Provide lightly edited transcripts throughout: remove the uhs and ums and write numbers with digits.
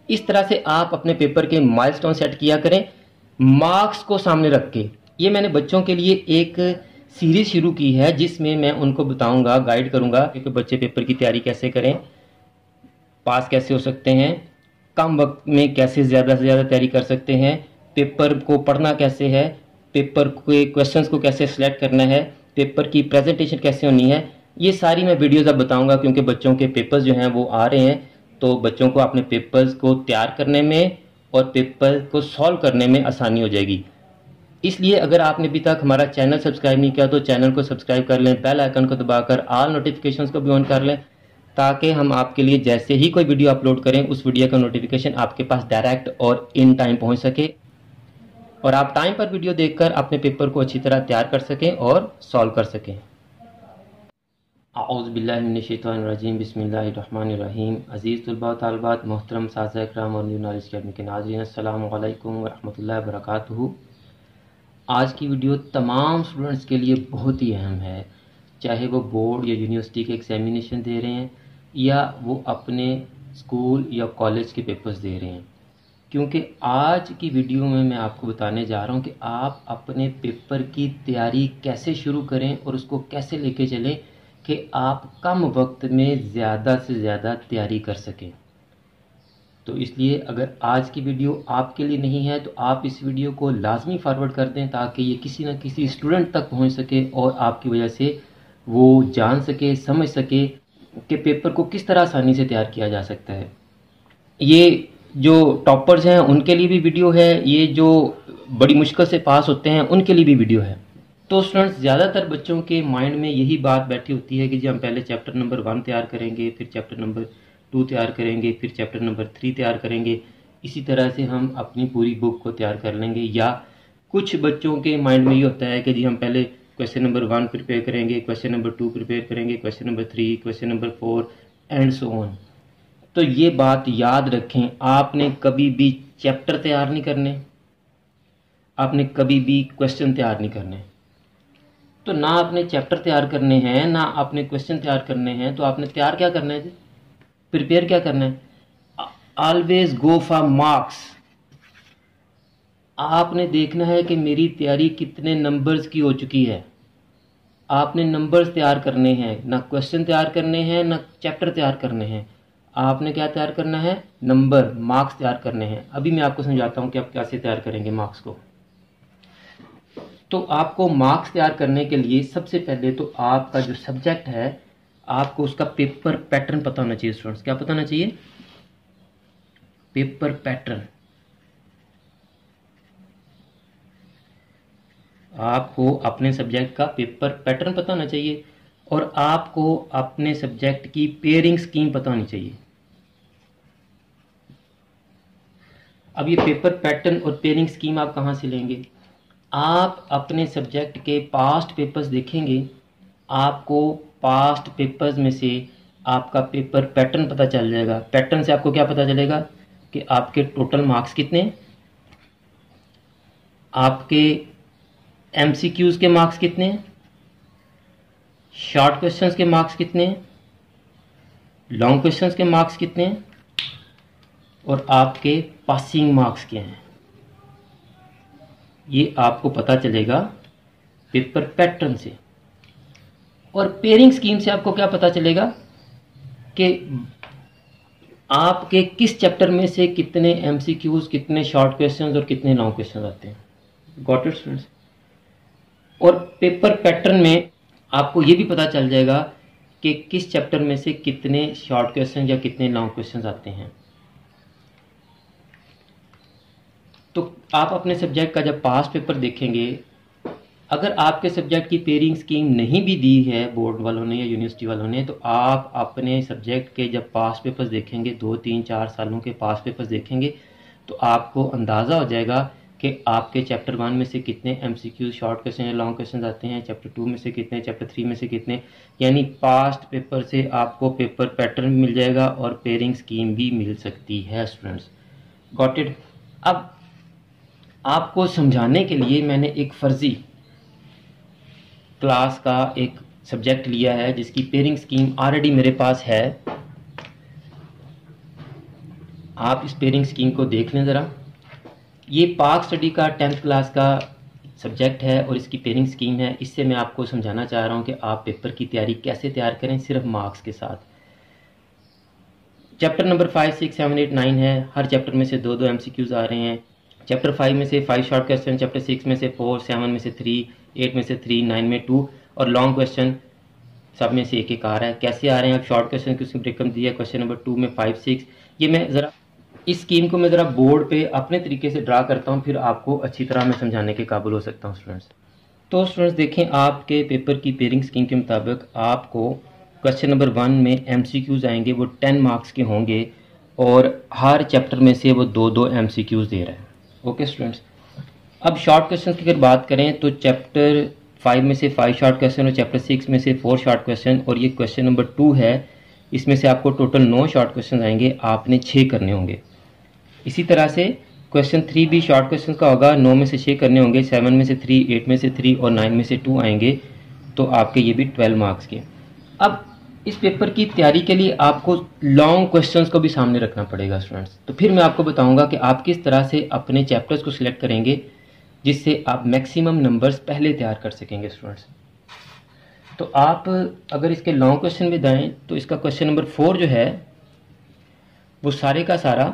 इस तरह से आप अपने पेपर के माइलस्टोन सेट किया करें मार्क्स को सामने रख के। ये मैंने बच्चों के लिए एक सीरीज शुरू की है जिसमें मैं उनको बताऊंगा, गाइड करूंगा कि बच्चे पेपर की तैयारी कैसे करें, पास कैसे हो सकते हैं, कम वक्त में कैसे ज़्यादा से ज़्यादा तैयारी कर सकते हैं, पेपर को पढ़ना कैसे है, पेपर के क्वेश्चंस को कैसे सिलेक्ट करना है, पेपर की प्रेजेंटेशन कैसे होनी है। ये सारी मैं वीडियोज़ अब बताऊंगा क्योंकि बच्चों के पेपर्स जो हैं वो आ रहे हैं, तो बच्चों को अपने पेपर्स को तैयार करने में और पेपर को सॉल्व करने में आसानी हो जाएगी। इसलिए अगर आपने अभी तक हमारा चैनल सब्सक्राइब नहीं किया तो चैनल को सब्सक्राइब कर लें, बेल आइकन को दबाकर ऑल नोटिफिकेशंस को भी ऑन कर लें, ताकि हम आपके लिए जैसे ही कोई वीडियो अपलोड करें उस वीडियो का नोटिफिकेशन आपके पास डायरेक्ट और इन टाइम पहुंच सके और आप टाइम पर वीडियो देखकर अपने पेपर को अच्छी तरह तैयार कर सकें और सॉल्व कर सकें। आऊज़ु बिल्लाहि मिनश शैतानिर रजीम, बिस्मिल्लाहिर्रहमानिर्रहीम। अज़ीज़ तलबा तालिबात, मोहतरम साज़ा इकराम और न्यू नॉलेज अकेडमी के नाज़रीन, अस्सलामु अलैकुम व रहमतुल्लाहि व बरकातुहू। आज की वीडियो तमाम स्टूडेंट्स के लिए बहुत ही अहम है, चाहे वो बोर्ड या यूनिवर्सिटी के एग्जामिनेशन दे रहे हैं या वो अपने स्कूल या कॉलेज के पेपर्स दे रहे हैं। क्योंकि आज की वीडियो में मैं आपको बताने जा रहा हूँ कि आप अपने पेपर की तैयारी कैसे शुरू करें और उसको कैसे लेके चलें कि आप कम वक्त में ज़्यादा से ज़्यादा तैयारी कर सकें। तो इसलिए अगर आज की वीडियो आपके लिए नहीं है तो आप इस वीडियो को लाजमी फॉरवर्ड कर दें ताकि ये किसी न किसी स्टूडेंट तक पहुंच सके और आपकी वजह से वो जान सके, समझ सके कि पेपर को किस तरह आसानी से तैयार किया जा सकता है। ये जो टॉपर्स हैं उनके लिए भी वीडियो है, ये जो बड़ी मुश्किल से पास होते हैं उनके लिए भी वीडियो है। तो स्टूडेंट्स, ज़्यादातर बच्चों के माइंड में यही बात बैठी होती है कि जी हम पहले चैप्टर नंबर 1 तैयार करेंगे, फिर चैप्टर नंबर 2 तैयार करेंगे, फिर चैप्टर नंबर 3 तैयार करेंगे। इसी तरह से हम अपनी पूरी बुक को तैयार कर लेंगे। या कुछ बच्चों के माइंड में ये होता है कि जी हम पहले क्वेश्चन नंबर 1 प्रिपेयर करेंगे, क्वेश्चन नंबर 2 प्रिपेयर करेंगे, question number 3, question number 4 and so on. तो ये बात याद रखें, आपने कभी भी चैप्टर तैयार नहीं करने, आपने कभी भी क्वेश्चन तैयार नहीं करने। तो ना आपने चैप्टर तैयार करने हैं ना आपने क्वेश्चन तैयार करने हैं, तो आपने तैयार क्या करना है, प्रिपेयर क्या करना है? Always go for marks. आपने देखना है कि मेरी तैयारी कितने नंबर्स की हो चुकी है। आपने नंबर्स तैयार करने हैं, ना क्वेश्चन तैयार करने हैं ना चैप्टर तैयार करने हैं। आपने क्या तैयार करना है? नंबर, मार्क्स तैयार करने हैं। अभी मैं आपको समझाता हूं कि आप कैसे तैयार करेंगे मार्क्स को। तो आपको मार्क्स तैयार करने के लिए सबसे पहले तो आपका जो सब्जेक्ट है आपको उसका पेपर पैटर्न पता होना चाहिए। स्टूडेंट्स, क्या पता होना चाहिए? Paper pattern. आपको अपने सब्जेक्ट का पेपर पैटर्न पता होना चाहिए और आपको अपने सब्जेक्ट की पेयरिंग स्कीम पता होनी चाहिए। अब ये पेपर पैटर्न और पेयरिंग स्कीम आप कहाँ से लेंगे? आप अपने सब्जेक्ट के पास्ट पेपर्स देखेंगे, आपको पास्ट पेपर्स में से आपका पेपर पैटर्न पता चल जाएगा। पैटर्न से आपको क्या पता चलेगा कि आपके टोटल मार्क्स कितने, आपके एमसीक्यूज के मार्क्स कितने, शॉर्ट क्वेश्चंस के मार्क्स कितने, लॉन्ग क्वेश्चंस के मार्क्स कितने और आपके पासिंग मार्क्स क्या हैं। ये आपको पता चलेगा पेपर पैटर्न से। और पेयरिंग स्कीम से आपको क्या पता चलेगा कि आपके किस चैप्टर में से कितने एमसीक्यूज, कितने शॉर्ट क्वेश्चंस और कितने लॉन्ग क्वेश्चंस आते हैं। Got it students? और पेपर पैटर्न में आपको ये भी पता चल जाएगा कि किस चैप्टर में से कितने शॉर्ट क्वेश्चन या कितने लॉन्ग क्वेश्चंस आते हैं। तो आप अपने सब्जेक्ट का जब पास्ट पेपर देखेंगे, अगर आपके सब्जेक्ट की पेयरिंग स्कीम नहीं भी दी है बोर्ड वालों ने या यूनिवर्सिटी वालों ने, तो आप अपने सब्जेक्ट के जब पास्ट पेपर्स देखेंगे, 2, 3, 4 सालों के पास्ट पेपर्स देखेंगे, तो आपको अंदाज़ा हो जाएगा कि आपके चैप्टर 1 में से कितने एमसीक्यू, शॉर्ट क्वेश्चन या लॉन्ग क्वेश्चन आते हैं, चैप्टर 2 में से कितने, चैप्टर 3 में से कितने। यानी पास्ट पेपर से आपको पेपर पैटर्न मिल जाएगा और पेयरिंग स्कीम भी मिल सकती है। Students, got it? अब आपको समझाने के लिए मैंने एक फर्जी क्लास का एक सब्जेक्ट लिया है जिसकी पेयरिंग स्कीम ऑलरेडी मेरे पास है। आप इस पेयरिंग स्कीम को देख लें ज़रा। ये पाक स्टडी का 10th क्लास का सब्जेक्ट है और इसकी पेयरिंग स्कीम है। इससे मैं आपको समझाना चाह रहा हूँ कि आप पेपर की तैयारी कैसे तैयार करें सिर्फ मार्क्स के साथ। चैप्टर नंबर 5, 6, 7, 8, 9 है। हर चैप्टर में से 2-2 MCQs आ रहे हैं। चैप्टर 5 में से 5 शॉर्ट क्वेश्चन, चैप्टर 6 में से 4, 7 में से 3, 8 में से 3, 9 में 2 और लॉन्ग क्वेश्चन सब में से एक एक आ रहा है। कैसे आ रहे हैं? अब शॉर्ट क्वेश्चन की उसमें ब्रेकअप दिया है। क्वेश्चन नंबर 2 में 5, 6। ये मैं ज़रा इस स्कीम को मैं ज़रा बोर्ड पे अपने तरीके से ड्रा करता हूँ, फिर आपको अच्छी तरह मैं समझाने के काबिल हो सकता हूँ स्टूडेंट्स। तो स्टूडेंट्स देखें, आपके पेपर की पेयरिंग स्कीम के मुताबिक आपको क्वेश्चन नंबर 1 में MCQs आएंगे, वो 10 मार्क्स के होंगे और हर चैप्टर में से वो 2-2 MCQs दे रहा है। ओके स्टूडेंट्स, अब शॉर्ट क्वेश्चन की अगर बात करें तो चैप्टर 5 में से 5 शॉर्ट क्वेश्चन और चैप्टर 6 में से 4 शॉर्ट क्वेश्चन और ये क्वेश्चन नंबर 2 है, इसमें से आपको टोटल 9 शॉर्ट क्वेश्चन आएंगे, आपने 6 करने होंगे। इसी तरह से क्वेश्चन 3 भी शॉर्ट क्वेश्चन का होगा, 9 में से 6 करने होंगे, 7 में से 3, 8 में से 3 और 9 में से 2 आएंगे, तो आपके ये भी 12 मार्क्स के। अब इस पेपर की तैयारी के लिए आपको लॉन्ग क्वेश्चंस को भी सामने रखना पड़ेगा स्टूडेंट्स। तो फिर मैं आपको बताऊंगा कि आप किस तरह से अपने चैप्टर्स को सिलेक्ट करेंगे जिससे आप मैक्सिमम नंबर्स पहले तैयार कर सकेंगे स्टूडेंट्स। तो आप अगर इसके लॉन्ग क्वेश्चन में जाएं तो इसका क्वेश्चन नंबर 4 जो है वो सारे का सारा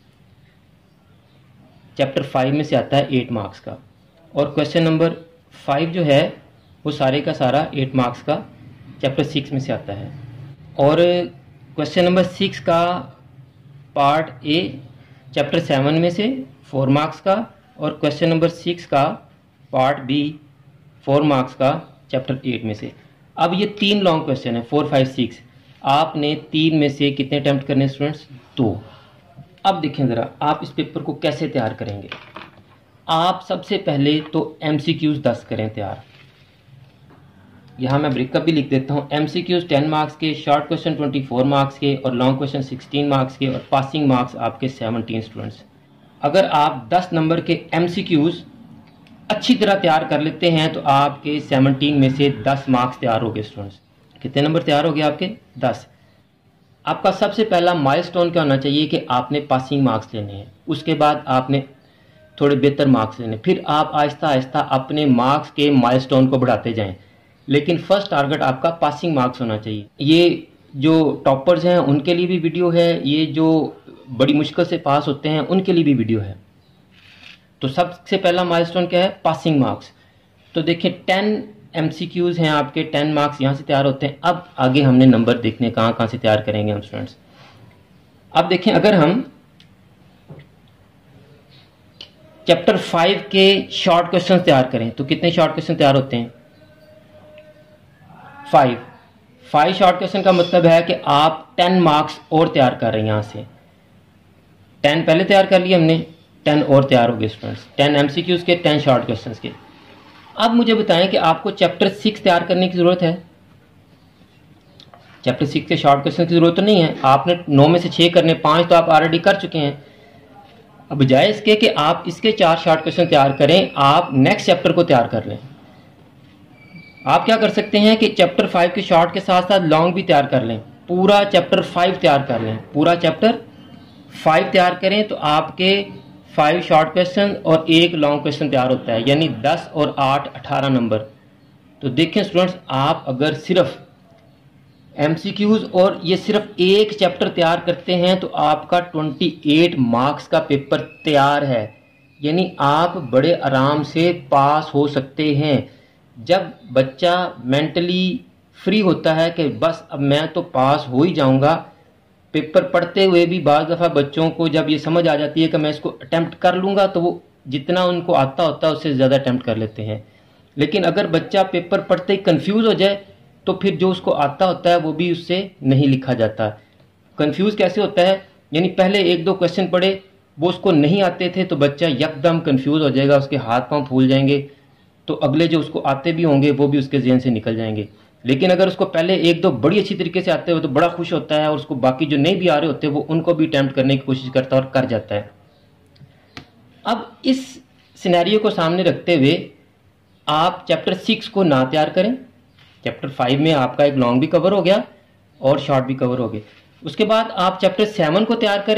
चैप्टर 5 में से आता है 8 मार्क्स का, और क्वेश्चन नंबर 5 जो है वो सारे का सारा 8 मार्क्स का चैप्टर 6 में से आता है। और क्वेश्चन नंबर 6 का पार्ट ए चैप्टर 7 में से 4 मार्क्स का, और क्वेश्चन नंबर 6 का पार्ट बी 4 मार्क्स का चैप्टर 8 में से। अब ये 3 लॉन्ग क्वेश्चन है, 4, 5, 6। आपने 3 में से कितने अटैम्प्ट करने स्टूडेंट्स? 2। अब देखें ज़रा आप इस पेपर को कैसे तैयार करेंगे। आप सबसे पहले तो MCQs 10 करें तैयार। यहाँ मैं ब्रेकअप भी लिख देता हूँ। MCQs 10 मार्क्स के, शॉर्ट क्वेश्चन 24 मार्क्स के और लॉन्ग क्वेश्चन 16 मार्क्स के, और पासिंग मार्क्स आपके 17 स्टूडेंट्स। अगर आप 10 नंबर के MCQs अच्छी तरह तैयार कर लेते हैं तो आपके 17 में से 10 मार्क्स तैयार हो गए स्टूडेंट्स। कितने नंबर तैयार हो गए आपके? 10। आपका सबसे पहला माइलस्टोन क्या होना चाहिए कि आपने पासिंग मार्क्स लेने हैं, उसके बाद आपने थोड़े बेहतर मार्क्स लेने, फिर आप आहिस्ता आहिस्ता अपने मार्क्स के माइलस्टोन को बढ़ाते जाएं, लेकिन फर्स्ट टारगेट आपका पासिंग मार्क्स होना चाहिए। ये जो टॉपर्स हैं उनके लिए भी वीडियो है, ये जो बड़ी मुश्किल से पास होते हैं उनके लिए भी वीडियो है। तो सबसे पहला माइलस्टोन क्या है? Passing marks. तो देखिए 10 MCQs हैं आपके, 10 मार्क्स यहाँ से तैयार होते हैं। अब आगे हमने नंबर देखने कहाँ कहाँ से तैयार करेंगे हम स्टूडेंट्स। अब देखें, अगर हम चैप्टर 5 के शॉर्ट क्वेश्चन तैयार करें तो कितने शॉर्ट क्वेश्चन तैयार होते हैं? 5 शॉर्ट क्वेश्चन का मतलब है कि आप 10 मार्क्स और तैयार कर रहे हैं। यहाँ से 10 पहले तैयार कर लिए हमने, 10 और तैयार हो गए स्टूडेंट्स, 10 MCQs के, 10 शॉर्ट क्वेश्चंस के। अब मुझे बताएं कि आपको चैप्टर 6 तैयार करने की ज़रूरत है? चैप्टर 6 के शॉर्ट क्वेश्चन की ज़रूरत तो नहीं है। आपने 9 में से 6 करने, 5 तो आप ऑलरेडी कर चुके हैं। अब बजाय इसके कि आप इसके 4 शॉर्ट क्वेश्चन तैयार करें, आप नेक्स्ट चैप्टर को तैयार कर लें। आप क्या कर सकते हैं कि चैप्टर 5 के शॉर्ट के साथ साथ लॉन्ग भी तैयार कर लें, पूरा चैप्टर 5 तैयार कर लें, पूरा चैप्टर 5 तैयार करें तो आपके 5 शॉर्ट क्वेश्चन और 1 लॉन्ग क्वेश्चन तैयार होता है, यानी 10 और 8 18 नंबर। तो देखें स्टूडेंट्स, आप अगर सिर्फ MCQs और ये सिर्फ एक चैप्टर तैयार करते हैं तो आपका 28 मार्क्स का पेपर तैयार है, यानी आप बड़े आराम से पास हो सकते हैं। जब बच्चा मेंटली फ्री होता है कि बस अब मैं तो पास हो ही जाऊंगा, पेपर पढ़ते हुए भी बाज़ दफ़ा बच्चों को जब ये समझ आ जाती है कि मैं इसको अटैम्प्ट कर लूँगा तो वो जितना उनको आता होता है उससे ज़्यादा अटैम्प्ट कर लेते हैं। लेकिन अगर बच्चा पेपर पढ़ते ही कंफ्यूज हो जाए तो फिर जो उसको आता होता है वो भी उससे नहीं लिखा जाता। कंफ्यूज कैसे होता है? यानी पहले 1-2 क्वेश्चन पढ़े, वो उसको नहीं आते थे तो बच्चा यकदम कंफ्यूज हो जाएगा, उसके हाथ पाँव फूल जाएंगे, तो अगले जो उसको आते भी होंगे वो भी उसके ज़हन से निकल जाएंगे। लेकिन अगर उसको पहले 1-2 बड़ी अच्छी तरीके से आते हो तो बड़ा खुश होता है, और उसको बाकी जो नहीं भी आ रहे होते वो उनको भी अटैम्प्ट करने की कोशिश करता है और कर जाता है। अब इस सिनेरियो को सामने रखते हुए आप चैप्टर 6 को ना तैयार करें। चैप्टर 5 में आपका एक लॉन्ग भी कवर हो गया और शॉर्ट भी कवर हो गए। उसके बाद आप चैप्टर 7 को तैयार करें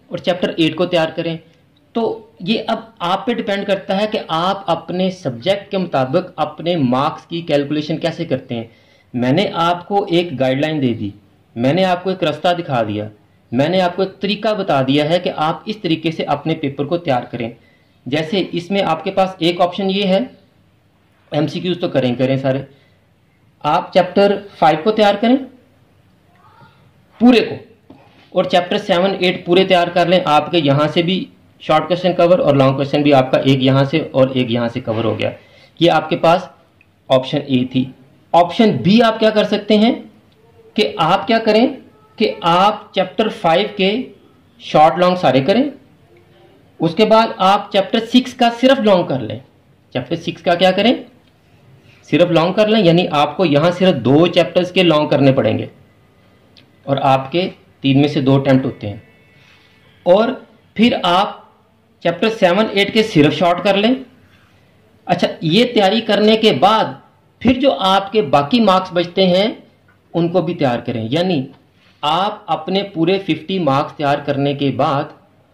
और चैप्टर 8 को तैयार करें। तो ये अब आप पे डिपेंड करता है कि आप अपने सब्जेक्ट के मुताबिक अपने मार्क्स की कैलकुलेशन कैसे करते हैं। मैंने आपको एक गाइडलाइन दे दी, मैंने आपको एक रास्ता दिखा दिया, मैंने आपको एक तरीका बता दिया है कि आप इस तरीके से अपने पेपर को तैयार करें। जैसे इसमें आपके पास एक ऑप्शन ये है, एमसीक्यूज तो करें सारे, आप चैप्टर 5 को तैयार करें पूरे को, और चैप्टर 7, 8 पूरे तैयार कर लें। आपके यहाँ से भी शॉर्ट क्वेश्चन कवर और लॉन्ग क्वेश्चन भी आपका एक यहाँ से और एक यहाँ से कवर हो गया। ये आपके पास ऑप्शन ए थी। ऑप्शन बी आप क्या कर सकते हैं कि आप क्या करें कि आप चैप्टर 5 के शॉर्ट लॉन्ग सारे करें, उसके बाद आप चैप्टर 6 का सिर्फ लॉन्ग कर लें। चैप्टर 6 का क्या करें, सिर्फ लॉन्ग कर लें, यानी आपको यहां सिर्फ 2 चैप्टर्स के लॉन्ग करने पड़ेंगे और आपके 3 में से 2 अटेम्प्ट होते हैं। और फिर आप चैप्टर 7, 8 के सिर्फ शॉर्ट कर लें। अच्छा, ये तैयारी करने के बाद फिर जो आपके बाकी मार्क्स बचते हैं उनको भी तैयार करें। यानी आप अपने पूरे 50 मार्क्स तैयार करने के बाद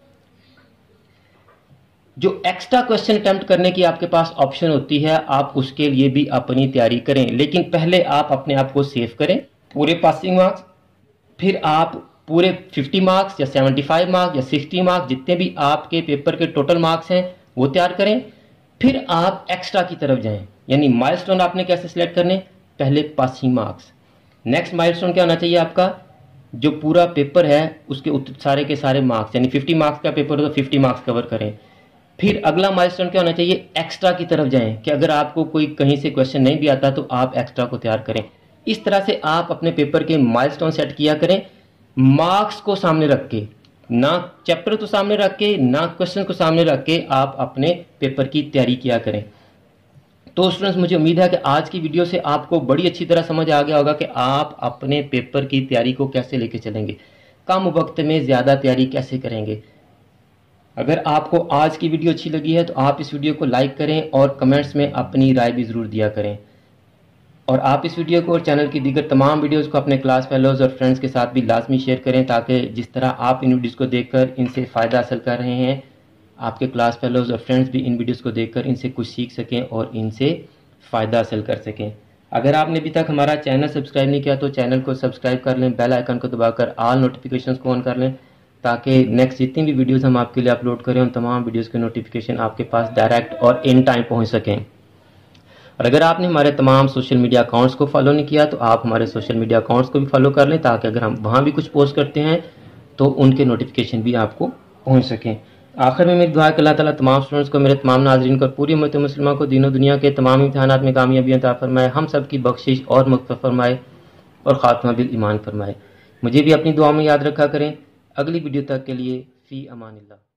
जो एक्स्ट्रा क्वेश्चन अटेम्प्ट करने की आपके पास ऑप्शन होती है, आप उसके लिए भी अपनी तैयारी करें। लेकिन पहले आप अपने आप को सेव करें पूरे पासिंग मार्क्स, फिर आप पूरे 50 मार्क्स या 75 मार्क्स या 60 मार्क्स जितने भी आपके पेपर के टोटल मार्क्स हैं वो तैयार करें। फिर आप एक्स्ट्रा की तरफ जाएं। यानी माइलस्टोन आपने कैसे सिलेक्ट करने, पहले पासिंग मार्क्स, नेक्स्ट माइलस्टोन क्या होना चाहिए आपका, जो पूरा पेपर है उसके सारे के सारे मार्क्स, यानी 50 मार्क्स का पेपर हो तो 50 मार्क्स कवर करें। फिर अगला माइलस्टोन क्या होना चाहिए, एक्स्ट्रा की तरफ जाएं कि अगर आपको कोई कहीं से क्वेश्चन नहीं भी आता तो आप एक्स्ट्रा को तैयार करें। इस तरह से आप अपने पेपर के माइलस्टोन सेट किया करें, मार्क्स को सामने रख के, ना चैप्टर को सामने रख के, ना क्वेश्चन को सामने रख के आप अपने पेपर की तैयारी किया करें। तो स्टूडेंट्स, मुझे उम्मीद है कि आज की वीडियो से आपको बड़ी अच्छी तरह समझ आ गया होगा कि आप अपने पेपर की तैयारी को कैसे लेके चलेंगे, कम वक्त में ज़्यादा तैयारी कैसे करेंगे। अगर आपको आज की वीडियो अच्छी लगी है तो आप इस वीडियो को लाइक करें और कमेंट्स में अपनी राय भी ज़रूर दिया करें। और आप इस वीडियो को और चैनल की दीगर तमाम वीडियोस को अपने क्लास फेलोज़ और फ्रेंड्स के साथ भी लाजमी शेयर करें, ताकि जिस तरह आप इन वीडियोस को देखकर इनसे फ़ायदा हासिल कर रहे हैं, आपके क्लास फेलोज़ और फ्रेंड्स भी इन वीडियोस को देखकर इनसे कुछ सीख सकें और इनसे फ़ायदा हासिल कर सकें। अगर आपने अभी तक हमारा चैनल सब्सक्राइब नहीं किया तो चैनल को सब्सक्राइब कर लें, बेल आइकन को दबाकर ऑल नोटिफिकेशंस को ऑन कर लें, ताकि नेक्स्ट जितनी भी वीडियोज़ हम आपके लिए अपलोड करें उन तमाम वीडियोज़ के नोटिफिकेशन आपके पास डायरेक्ट और इन टाइम पहुँच सकें। और अगर आपने हमारे तमाम सोशल मीडिया अकाउंट्स को फॉलो नहीं किया तो आप हमारे सोशल मीडिया अकाउंट्स को भी फॉलो कर लें, ताकि अगर हम वहाँ भी कुछ पोस्ट करते हैं तो उनके नोटिफिकेशन भी आपको पहुँच सकें। आखिर में मेरी दुआ है कि अल्लाह ताला तमाम स्टूडेंट्स को, मेरे तमाम नाज़रीन को, पूरी उम्मत मुस्लिमा को दीन और दुनिया के तमाम इम्तिहानात में कामयाबी अता फरमाए, हम सब की बख्शिश और मग़फ़िरत फरमाए और ख़ात्मा बिल ईमान फरमाए। मुझे भी अपनी दुआ में याद रखा करें। अगली वीडियो तक के लिए फ़ी अमानिल्लाह।